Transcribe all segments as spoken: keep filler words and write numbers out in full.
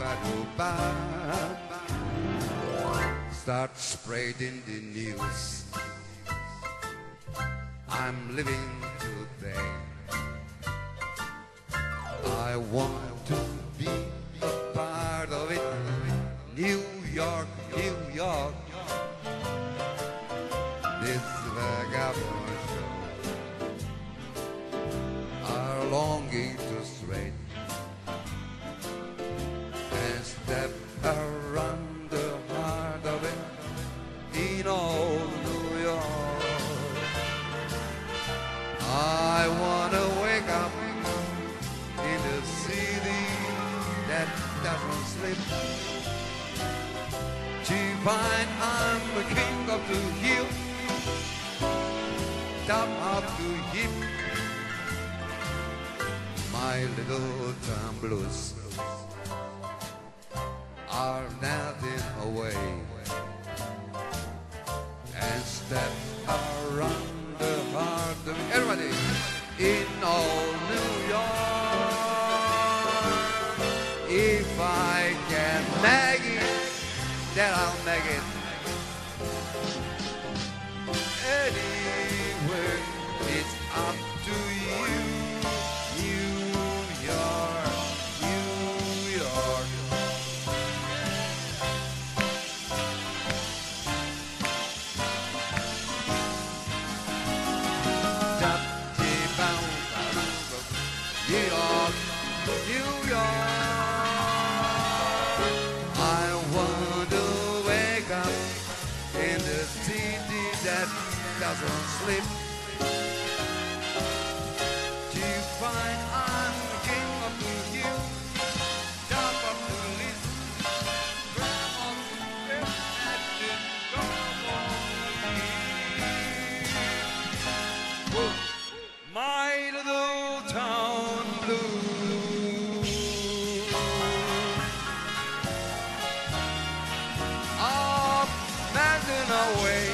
Start spreading the news. I'm living today. I want to be a part of it. New York, New York. This vagabond show are longing to stray and step around the heart of it in old New York. I wanna wake up in the city that doesn't sleep, to find I'm the king of the hill, top of the heap. My little town blues are nothing away, and step around the heart of everybody in old New York. If I can make it, then I'll make it anywhere. It's up to you, New York, New York. New York, New York. I want to wake up in the city that doesn't sleep, to find I'm the king of the hill, top of the list, crown of the earth, and the top of the east. My little town blues are melting away,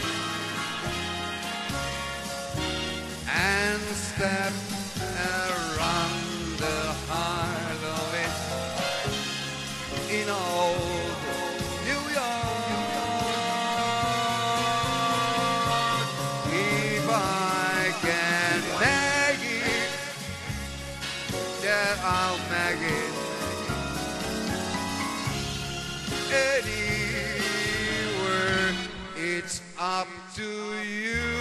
and step around the heart of it in old New York. If I can make it, then I'll make it anywhere. It's up to you.